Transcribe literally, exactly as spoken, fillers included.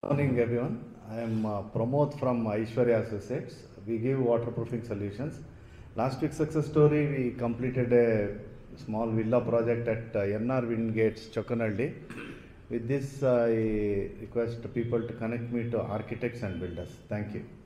Morning everyone. I am uh, Pramod from Aishwarya Associates. We give waterproofing solutions. Last week's success story, we completed a small villa project at uh, N R Wingates, Chokanaldi. With this, I request people to connect me to architects and builders. Thank you.